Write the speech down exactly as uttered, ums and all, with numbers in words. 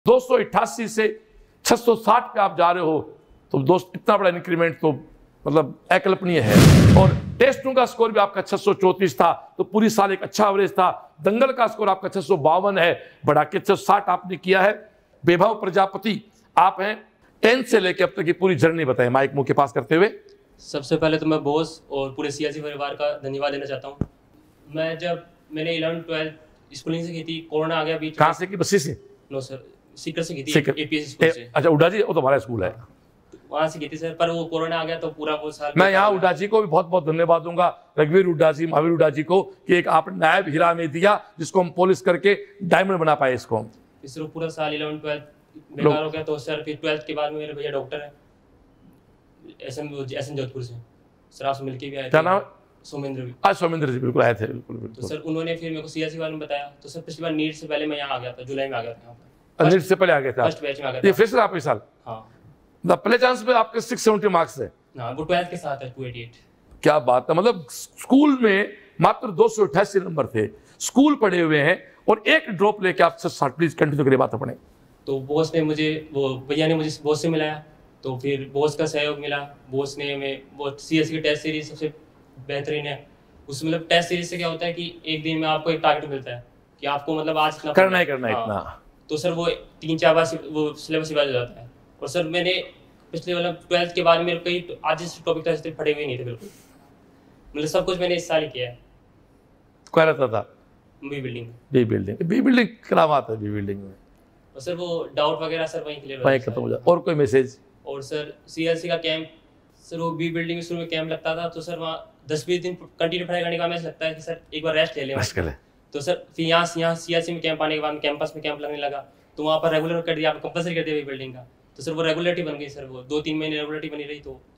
दो सौ अट्ठासी से छह सौ साठ पे आप जा रहे हो तो दोस्त इतना बड़ा इंक्रीमेंट तो मतलब अकल्पनीय है। और टेस्टों का स्कोर भी आपका छह सौ चौंतीस था तो पूरी साल एक अच्छा एवरेज था। दंगल का स्कोर आपका छह सौ बावन है, बढ़ा के छह सौ साठ आपने किया है। वैभव प्रजापति आप हैं, टेंथ से लेकर अब तक की पूरी जर्नी बताएं माइक मुंह के पास करते हुए। सबसे पहले तो मैं बॉस और पूरे सीएलसी परिवार का धन्यवाद देना चाहता हूँ। मैं जब मैंने इलेवन ट्वेल्थ स्कूलिंग से की थी, कोरोना आ गया बीच में। कहाँ से की? बस्सी से? नो सर, सीकर से की थी, सीकर। एपीएस स्कूल से। अच्छा, उडा जी, वो तो हमारा स्कूल है। वहाँ से की थी सर, पर वो कोरोना आ गया तो पूरा वो साल। मैं यहाँ उड्डा जी को भी बहुत बहुत धन्यवाद दूंगा, रघुवीर उड्डा जी, महावीर उड्डा जी को, कि एक आपने नायब हीरा में दिया जिसको हम पॉलिश करके डायमंड बना पाए इसको। इसरो पूरा साल इलेवन ट्वेल्थ बेकार हो गया तो सर फिर ट्वेल्थ के बाद में मेरे भैया डॉक्टर है एसएम एसएन जोधपुर से, सर आपसे मिलके भी आए थे। क्या नाम? सोमेंद्र भी। आज सोमेंद्र जी बिल्कुल आए थे, बिल्कुल बिल्कुल। तो सर उन्होंने फिर मेरे को सीएलसी बारे में बताया। तो सर पिछली बार नीट से पहले मैं यहाँ आ गया था, जुलाई में आ गया था यहाँ पर। नीट से पहले आ गया था? फर्स्ट बैच में आ गया था। ये फ्रेशर आप इस साल? हाँ। मतलब पहले चांस पे आपके छह सौ सत्तर मार्क्स है? हाँ, वो ट्वेल्थ के साथ है दो सौ अट्ठासी। क्या बात है, मतलब स्कूल में मात्र दो सौ अट्ठासी नंबर थे, स्कूल पढ़े हुए हैं और एक ड्रॉप लेके आप साठ प्लीज कंटिन्यू करिए बात अपने। तो बॉस ने मुझे, वो भैया ने मुझे बॉस से मिलाया, तो फिर बॉस का सहयोग मिला। बॉस ने हमें वो सीएससी की टेस्ट सीरीज सबसे बेहतरीन है। उस मतलब टेस्ट सीरीज से क्या होता है कि एक दिन में आपको एक टारगेट मिलता है कि आपको मतलब आज इतना करना ही करना है हाँ। इतना। तो सर वो तीन चार बार वो सिलेबस रिवाइज हो जाता है। और सर मैंने पिछले मतलब ट्वेल्थ के बाद मेरे कई आज इस टॉपिक टेस्ट पढ़े हुए नहीं थे बिल्कुल, मतलब सब कुछ मैंने इस साल ही किया है। क्या रहता था? B building. B building, B building क्या बात है, बी बिल्डिंग में और सर वो डाउट वगैरह सर वहीं क्लियर वहीं खत्म हो जाता। और कोई मैसेज? और सर सीएलसी का कैंप, सर वो बी बिल्डिंग में शुरू में कैंप लगता था तो सर वहाँ दस बीस दिन कंटिन्यू पढ़ाई करने का हमें लगता है कि सर एक बार रेस्ट ले लें। रेस्ट कर ले। तो सर फिर यहाँ यहाँ सीएलसी में कैंप आने के बाद कैंपस में कैंप लगने लगा तो वहाँ पर रेगुलर कर दिया, कंपलसरी कर दिया बी बिल्डिंग का। तो सर वो रेगुलरिटी बन गई सर, वो दो तीन महीने रेगुलरिटी बनी रही तो